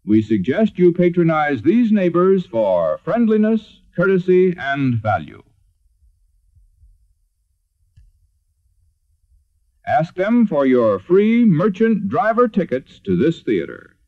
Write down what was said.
We suggest you patronize these neighbors for friendliness, courtesy, and value. Ask them for your free merchant driver tickets to this theater.